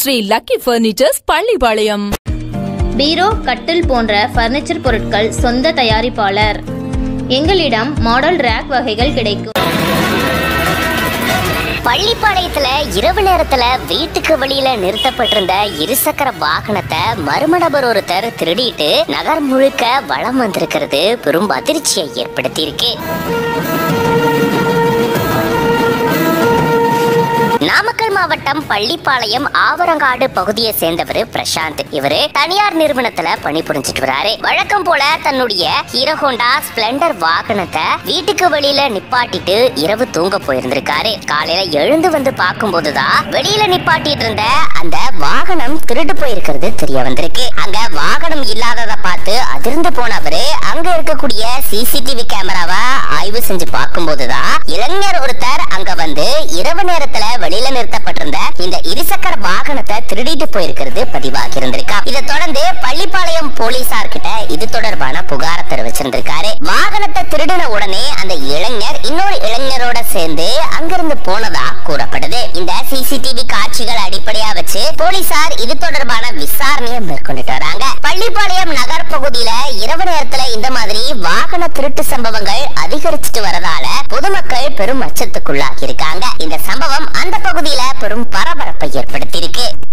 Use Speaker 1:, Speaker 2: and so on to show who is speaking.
Speaker 1: Sri lucky furnitures Pallipalayam.
Speaker 2: பீரோ, கட்டில் போன்ற பர்னிச்சர் பொருட்கள் சொந்த தயாரிப்பாளர். எங்களிடம் மாடல் ரேக் வகைகள் கிடைக்கும்.
Speaker 3: பள்ளிப்பாளையத்துல இரவு நேரத்துல வீட்டுக்கு வெளியில நிறுத்தப்பட்டிருந்த இருசக்கர வாகனத்தை மர்ம நபர் ஒருத்தர் திருடிட்டு நகர் முழுக்க வலம் வந்திருக்கிறது பெரும் அதிர்ச்சியை ஏற்படுத்தியிருக்கு. நாமக்கல் மாவட்டம் பள்ளிப்பாளையம் ஆவரங்காடு பகுதியை சேர்ந்தவர் பிரசாந்த். இவரு தனியார் நிறுவனத்துல பணிபுரிஞ்சிட்டு வராரு. வழக்கம் போல தன்னுடைய ஹீரோ ஹோண்டா ஸ்பிளெண்டர் வாகனத்தை வீட்டுக்கு வெளியில நிப்பாட்டிட்டு இரவு தூங்க போயிருந்திருக்காரு. காலையில எழுந்து வந்து பார்க்கும் போதுதான் வெளியில நிப்பாட்டிட்டு இருந்த அந்த வாகனம் திருடு போயிருக்கிறது தெரிய வந்திருக்கு. அங்க வாகனம் இல்லாததை பார்த்து அதிர்ந்து போனவரு அங்க இருக்கக்கூடிய சிசிடிவி கேமராவை ஆய்வு செஞ்சு பார்க்கும் போதுதான் இளைஞர் ஒருத்தர் அங்க வந்து இரவு நேரத்துல வெளியில நிறுத்தப்பட்டிருந்த இந்த இருசக்கர வாகனத்தை திருடிட்டு போயிருக்கிறது பதிவாகி இருந்திருக்கா. இதை தொடர்ந்து பள்ளிப்பாளையம் போலீசார் கிட்ட இது தொடர்பான புகாரை தெரிவிச்சிருந்திருக்காரு. வாகனத்தை திருடின உடனே அந்த இளைஞர் இன்னொரு இளைஞரோட சேர்ந்து அங்கிருந்து போனதா கூறப்படுது. இந்த சிசிடிவி காட்சிகள் அடிப்படையா வச்சு போலீசார் இது தொடர்பான விசாரணையை மேற்கொண்டுட்டு வராங்க. பள்ளிப்பாளையம் நகர் பகுதியில இரவு நேரத்துல இந்த மாதிரி வாகன திருட்டு சம்பவங்கள் அதிகரிச்சுட்டு வரதால பொதுமக்கள் பெரும் அச்சத்துக்குள்ளாகி இருக்காங்க. இந்த சம்பவம் அந்த பகுதியில பெரும் பரபரப்பை ஏற்படுத்தி இருக்கு.